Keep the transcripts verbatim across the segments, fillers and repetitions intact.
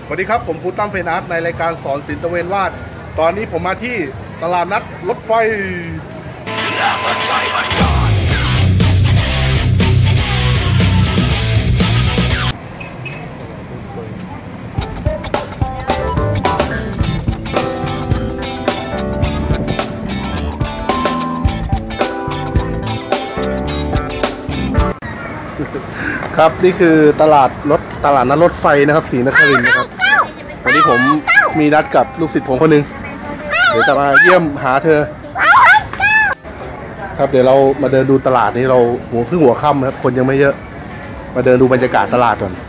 สวัสดีครับผมครูตั้มเฟนัสในรายการสอนศิลป์ตะเวนวาดตอนนี้ผมมาที่ตลาดนัดรถไฟครับนี่คือตลาดรถตลาดนัดรถไฟนะครับศรีนครินทร์นะครับวันนี้ผมมีนัดกับลูกศิษย์ผมคนหนึ่งเดี๋ยวจะมาเยี่ยมหาเธอครับเดี๋ยวเรามาเดินดูตลาดนี้เราหัวเพิ่งหัวค่ำครับคนยังไม่เยอะมาเดินดูบรรยากาศตลาดก่อน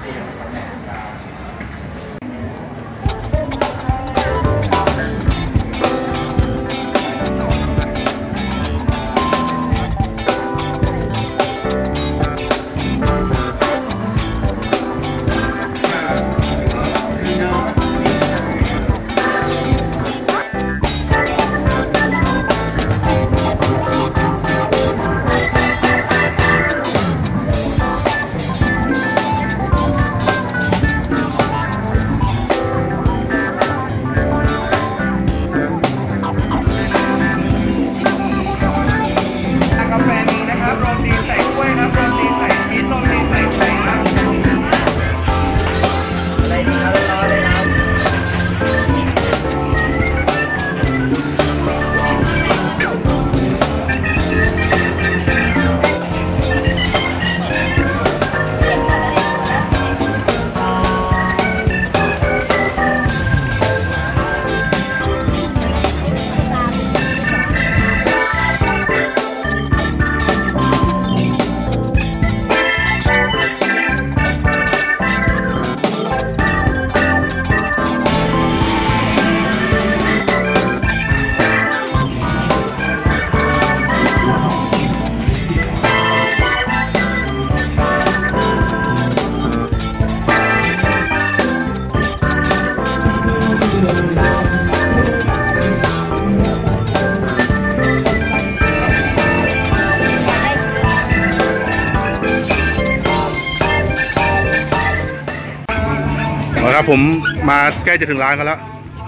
ครับผมมาใกล้จะถึงร้านกันแล้ว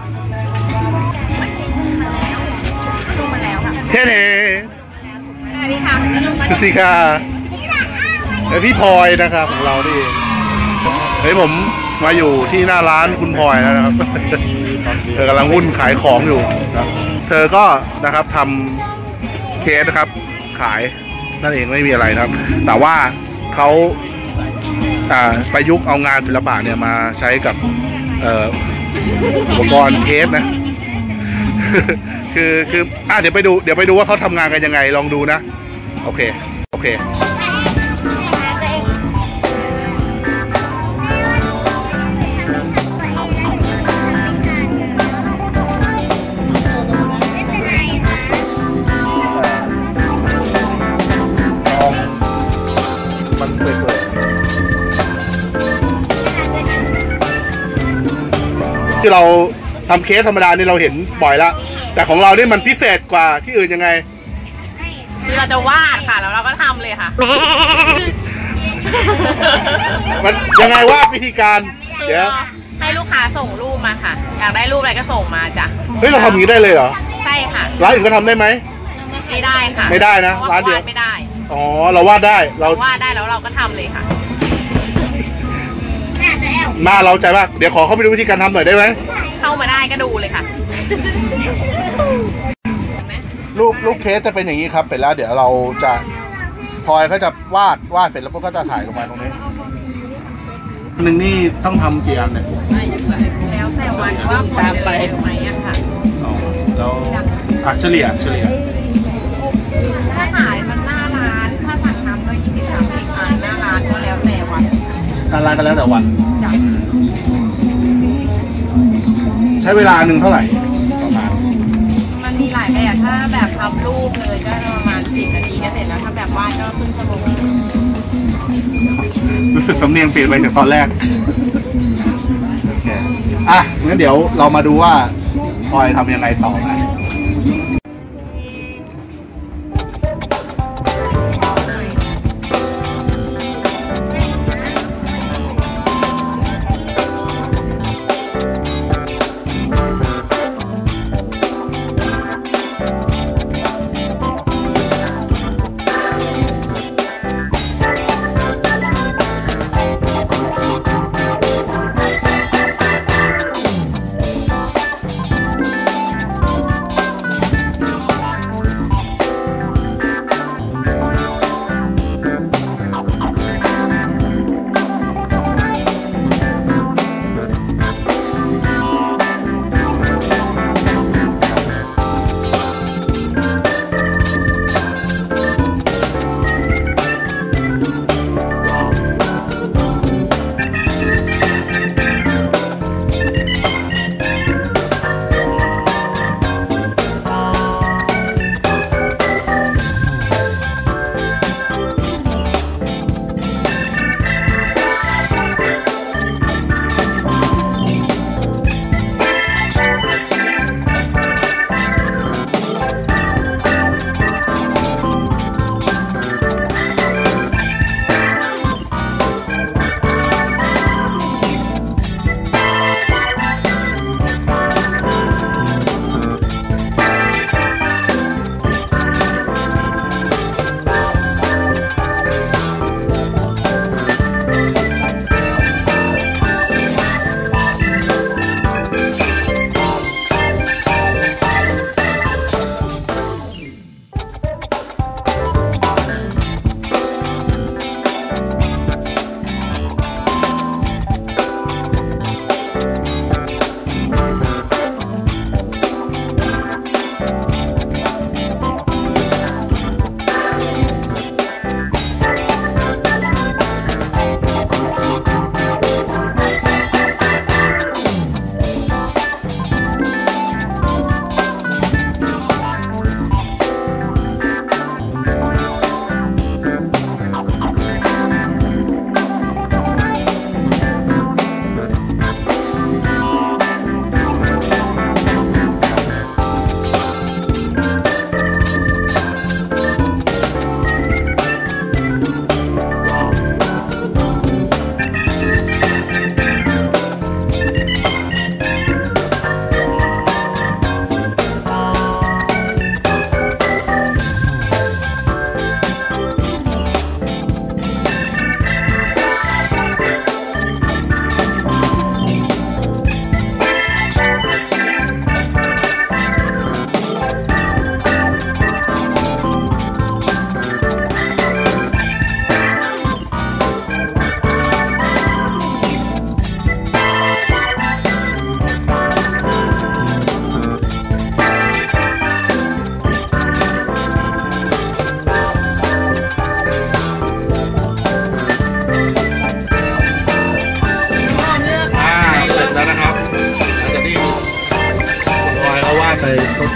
เท่ๆสวัสดีค่ะสวัสดีค่ะแล้วพี่พลอยนะครับของเรานี่เฮ้ยผมมาอยู่ที่หน้าร้านคุณพลอยแล้วนะครับเธอกำลังวุ่นขายของอยู่นะเธอก็นะครับทำเคสนะครับขายนั่นเองไม่มีอะไรนะครับแต่ว่าเขาประยุกต์เอางานศิลปะเนี่ยมาใช้กับอุปกรณ์เคสนะคือคืออ่ะเดี๋ยวไปดูเดี๋ยวไปดูว่าเขาทำงานกันยังไงลองดูนะโอเคโอเคมันเปื่อยที่เราทำเคสธรรมดานี่เราเห็นบ่อยแล้วแต่ของเราเนี่ยมันพิเศษกว่าที่อื่นยังไงคือเราจะวาดค่ะแล้วเราก็ทำเลยค่ะมันยังไงวาดวิธีการเดี๋ยวให้ลูกค้าส่งรูปมาค่ะอยากได้รูปอะไรก็ส่งมาจ้ะเฮ้ยเราทำอย่างนี้ได้เลยเหรอใช่ค่ะร้านอื่นก็ทำได้ไหมไม่ได้ค่ะไม่ได้นะร้านเดียวไม่ได้อ๋อเราวาดได้เราวาดได้แล้วเราก็ทำเลยค่ะมาเราใจมากเดี๋ยวขอเข้าไปดูวิธีการทำหน่อยได้ไหมเข้ามาได้ก็ดูเลยค่ะลูกลูกเคสจะเป็นอย่างนี้ครับเสร็จแล้วเดี๋ยวเราจะพลอยเขาจะวาดวาดเสร็จแล้วก็จะถ่ายลงมาตรงนี้หนึ่งนี่ต้องทำกี่อันเนี่ยแล้วแต่วันว่าผลจะเร็วไหมอะค่ะอ๋อแล้วอ่ะเฉลี่ยเฉลี่ยถ้าขายมันหน้าร้านถ้าสั่งทำก็ยี่สิบสามสิบอันหน้าร้านก็แล้วแต่วันหน้าร้านก็แล้วแต่วันใช้เวลาหนึ่งเท่าไหร่ประมาณมันมีหลายแบบถ้าแบบทำรูปเลยก็ประมาณสิบนาทีก็เสร็จแล้วถ้าแบบวาดก็ครึ่งชั่วโมงรู้สึกสำเนียงเปลี่ยนไปจากตอนแรกอ่ะงั้นเดี๋ยวเรามาดูว่าพลอยทำยังไงต่อนะค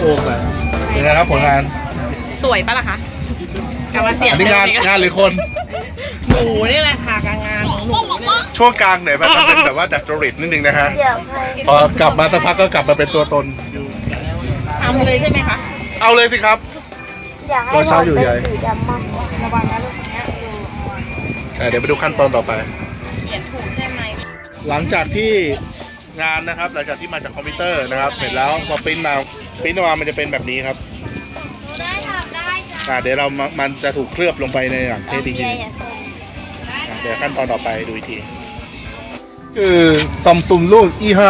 อ้ไปเป็นไงครับผลงานสวยปะล่ะคะกลับมาเสียงอันนี้งานงานหรือคนหมูนี่แหละค่ะการงานของหนูเนี่ยช่วงกลางเนี่ยมันจะเป็นแบบว่าดัดจริตนิดนึงนะฮะพอกลับมาสักพักก็กลับมาเป็นตัวตนทำเลยใช่ไหมคะเอาเลยสิครับอยากให้ตัวเช้าอยู่เป็นใหญ่สีดำมากกว่าระวังนะลูกเนี้ยเอ่อเดี๋ยวไปดูขั้นตอนต่อไปเขียนถูกใช่ไหมหลังจากที่งานนะครับหลังจากที่มาจากคอมพิวเตอร์นะครับ เสร็จแล้วพอปริ้นมาปริ้นออกมามันจะเป็นแบบนี้ครับได้ทำได้จ้ะอ่าเดี๋ยวเรามามันจะถูกเคลือบลงไปในหลังเทสจริงใหญ่ๆอะอ่ะเดี๋ยวขั้นตอนต่อไปดูอีกทีคือซัมซุงรุ่น อี ห้า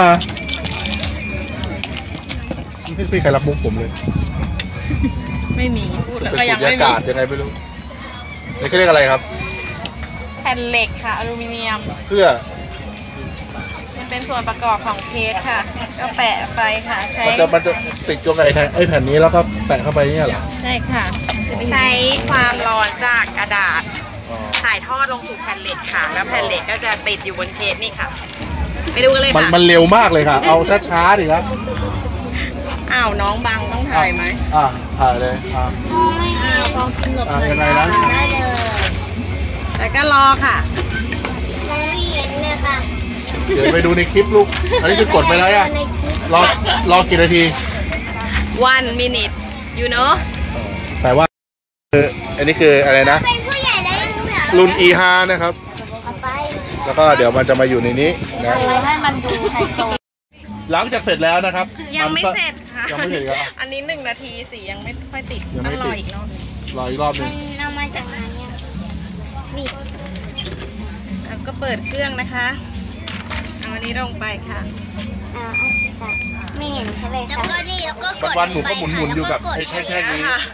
ไม่มีใครรับมุกผมเลยไม่มีพูดแล้วเป็นก็ยัสุงญไม่ญามีกาศยังไงไม่รู้นี่เขาเรียกอะไรครับแผ่นเหล็กค่ะอลูมิเนียมเพื่อมันเป็นส่วนประกอบของเคสค่ะ ก็แปะไปค่ะใช้มันจะมันจะติดกับไอ้แผ่นไอ้แผ่นนี้แล้วก็แปะเข้าไปเนี่ยเหรอใช่ค่ะ ใช้ความร้อนจากกระดาษอ๋อถ่ายทอดลงสู่แผ่นเหล็กค่ะ แล้วแผ่นเหล็กก็จะติดอยู่บนเคสนี่ค่ะ ไปดูกันเลยมันค่ะมันเร็วมากเลยค่ะ เอาช้าๆดิครับอ้าวน้องบังต้องถ่ายไหมอ่ะถ่ายเลยอ่ะไม่เอาพอกินหลบอ่ะยังไงนะได้เลยแล้วก็รอค่ะมองไม่เห็นเลยค่ะเดี๋ยวไปดูในคลิปลูก อันนี้คือกดไปแล้วอ่ะในคลิปรอรอกี่นาที one minute you know แต่ว่าคืออันนี้คืออะไรนะเป็นผู้ใหญ่ได้ยังไงรุ่น อี ห้า นะครับเอาไปแล้วก็เดี๋ยวมันจะมาอยู่ในนี้นะเอาไว้ให้มันดูไฮโซหลังจากเสร็จแล้วนะครับยังไม่นก็เสร็จค่ะยังไม่เสร็จครับอันนี้หนึ่งนาทีสียังไม่ค่อยติดยังต้ไม่องรติอดอีกรอบหนึ่งรออีกรอบหนึมังนเอามาจากไหนเนี่ยมีดแล้วก็เปิดเครื่องนะคะเอาอันนี้ลงไปค่ะอ่าเอาค่ะไม่เห็นใช่ไหมคะแล้วก็นี่แล้วก็กปัจดจุบันหนูก็หมุนหมุนๆอยู่กับไอ้แท่งๆนี้ค่ะ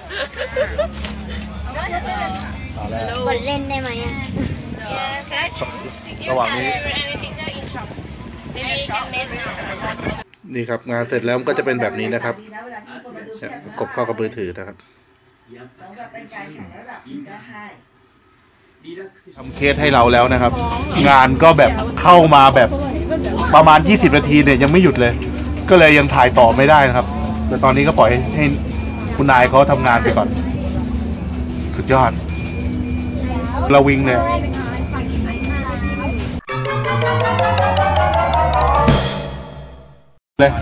เอาแล้วกดเล่นได้ไหมอ่ะระหว่างนี้ นี่ครับงานเสร็จแล้วมันก็จะเป็นแบบนี้นะครับเนี่ยกบเข้ากับมือถือนะครับทำเคสให้เราแล้วนะครับ งานก็แบบเข้ามาแบบประมาณยี่สิบนาทีเนี่ยยังไม่หยุดเลย ก็เลยยังถ่ายต่อไม่ได้นะครับ แต่ตอนนี้ก็ปล่อยให้คุณนายเขาทำงานไปก่อน สุดยอดเราวิ่งเลยเลย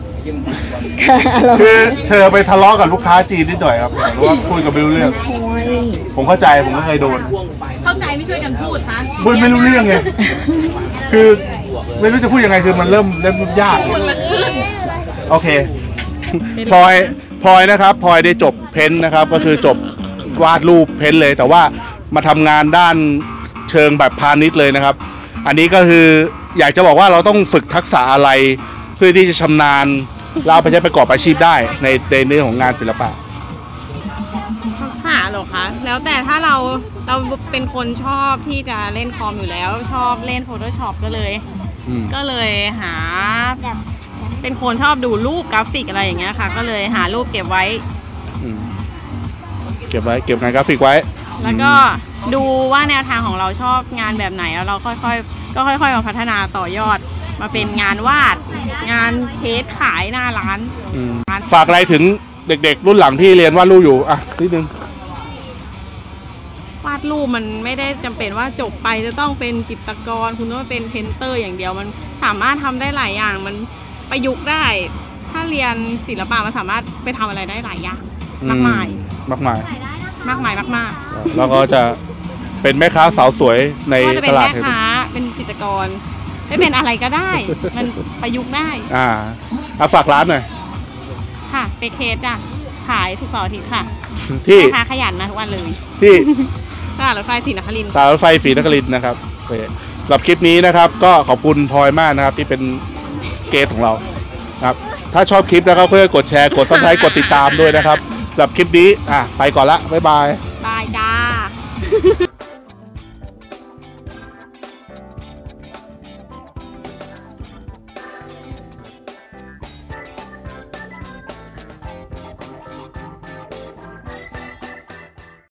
คือเชอไปทะเลาะกับลูกค้าจีนนิดหน่อยครับหรือว่าคุยกับไม่รู้เรื่อง ผมเข้าใจผมก็เคยโดนเข้าใจไม่ช่วยกันพูดคะพูดไม่รู้เรื่องไง คือไม่รู้จะพูดยังไงคือมันเริ่มเริ่มยากคนละครึ่งโอเคพลอยพลอยนะครับพลอยได้จบเพ้นท์นะครับ ก็คือจบวาดรูปเพ้นท์เลย แต่ว่ามาทำงานด้านเชิงแบบพาณิชย์เลยนะครับ อันนี้ก็คืออยากจะบอกว่าเราต้องฝึกทักษะอะไร เพื่อที่จะชำนาญเราไปใช้ประกอบอาชีพได้ในในเรื่องของงานศิลปะทักษะเหรอคะ แล้วแต่ถ้าเราเราเป็นคนชอบที่จะเล่นคอมอยู่แล้ว ชอบเล่น Photoshop ก็เลยอืมก็เลยหาแบบเป็นคนชอบดูรูปกราฟิกอะไรอย่างเงี้ยค่ะ ก็เลยหารูปเก็บไว้อืมเก็บไว้เก็บงานกราฟิกไว้แล้วก็ดูว่าแนวทางของเราชอบงานแบบไหนแล้วเราค่อยๆ ก็ค่อยๆมาพัฒนาต่อยอด มาเป็นงานวาด งานเทสขายหน้าร้านอืมฝากอะไรถึงเด็กๆ รุ่นหลังที่เรียนวาดรูปอยู่อ่ะนิดนึงวาดรูปมันไม่ได้จำเป็นว่าจบไปจะต้องเป็นจิตรกร คุณต้องเป็นเพนเตอร์อย่างเดียวมันสามารถทำได้หลายอย่างมันประยุกต์ได้ ถ้าเรียนศิลปะมันสามารถไปทำอะไรได้หลายอย่างมากมายมากมายมากมายมากแล้วก็จะเป็นแม่ค้าสาวสวยในๆก็จะเป็ตนลาดแม่ค้าเป็นจิตรกรไม่เป็นอะไรก็ได้ มันประยุกต์ได้อ่าเอาฝากร้านหน่อยค่ะเปเคสจ้ะขายทุกเสาร์อาทิตย์ค่ะที่แม่ค้าขยันมาทุกวันเลยที่ตลาดรถไฟศรีนครินทร์สายรถไฟศรีนครินทร์นะครับโอเคสำหรับคลิปนี้นะครับ ก็ขอบคุณพลอยมากนะครับ ที่เป็นเกสของเราครับ ถ้าชอบคลิปนะครับเพื่อกดแชร์กดซับสไครต์กดติดตามด้วยนะครับสำหรับคลิปนี้อ่ะไปก่อนละบ๊ายบายบายจ้า